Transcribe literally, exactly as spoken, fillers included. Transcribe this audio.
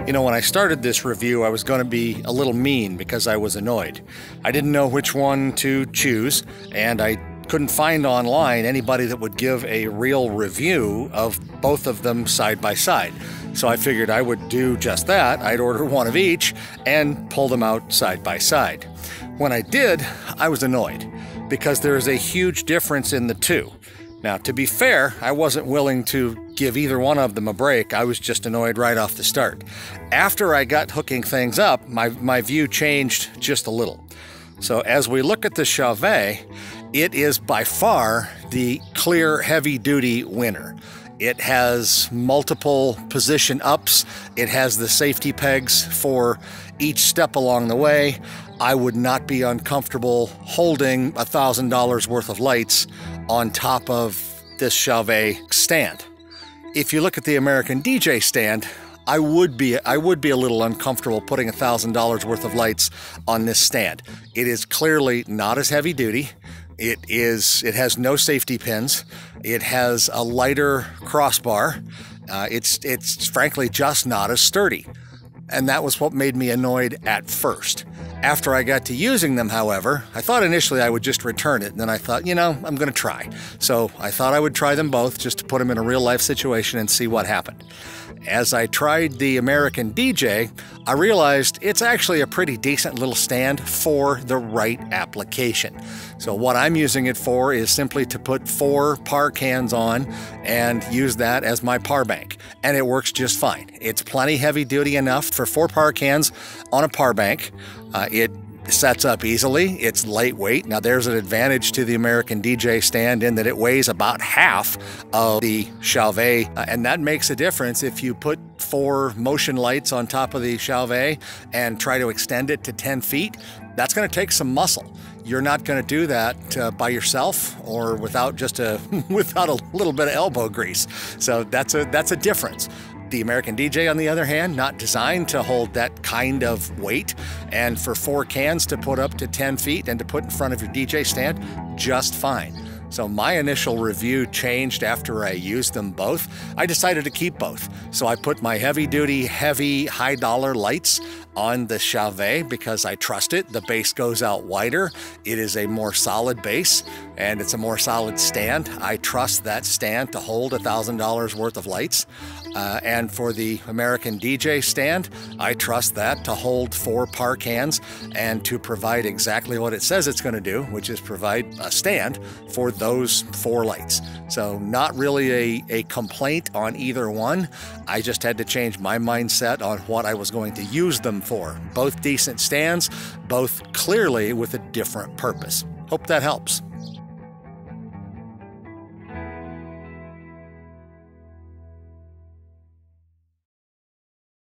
You know, when I started this review, I was going to be a little mean because I was annoyed. I didn't know which one to choose, and I couldn't find online anybody that would give a real review of both of them side by side. So I figured I would do just that. I'd order one of each and pull them out side by side. When I did, I was annoyed because there is a huge difference in the two. Now, to be fair, I wasn't willing to give either one of them a break. I was just annoyed right off the start. After I got hooking things up, my, my view changed just a little. So as we look at the Chauvet, it is by far the clear heavy-duty winner. It has multiple position ups. It has the safety pegs for each step along the way. I would not be uncomfortable holding a thousand dollars worth of lights on top of this Chauvet stand. If you look at the American D J stand, I would be I would be a little uncomfortable putting a thousand dollars worth of lights on this stand. It is clearly not as heavy duty. It is. It has no safety pins. It has a lighter crossbar. Uh, it's it's frankly just not as sturdy, and that was what made me annoyed at first. After I got to using them, however, I thought initially I would just return it, and then I thought, you know, I'm going to try. So I thought I would try them both just to put them in a real-life situation and see what happened. As I tried the American D J, I realized it's actually a pretty decent little stand for the right application. So what I'm using it for is simply to put four par cans on and use that as my par bank. And it works just fine. It's plenty heavy duty enough for four par cans on a par bank. Uh, it sets up easily. It's lightweight. Now there's an advantage to the American D J stand in that it weighs about half of the Chauvet, uh, and that makes a difference. If you put four motion lights on top of the Chauvet and try to extend it to ten feet, that's going to take some muscle. You're not going to do that uh, by yourself or without just a without a little bit of elbow grease. So that's a that's a difference. The American D J, on the other hand, not designed to hold that kind of weight, and for four cans to put up to ten feet and to put in front of your D J stand, just fine. So my initial review changed after I used them both. I decided to keep both. So I put my heavy-duty, heavy, high-dollar lights on the Chauvet because I trust it. The base goes out wider. It is a more solid base, and it's a more solid stand. I trust that stand to hold a thousand dollars worth of lights. Uh, and for the American D J stand, I trust that to hold four par cans and to provide exactly what it says it's going to do, which is provide a stand for those four lights. So not really a, a complaint on either one. I just had to change my mindset on what I was going to use them for. Both decent stands, both clearly with a different purpose. Hope that helps.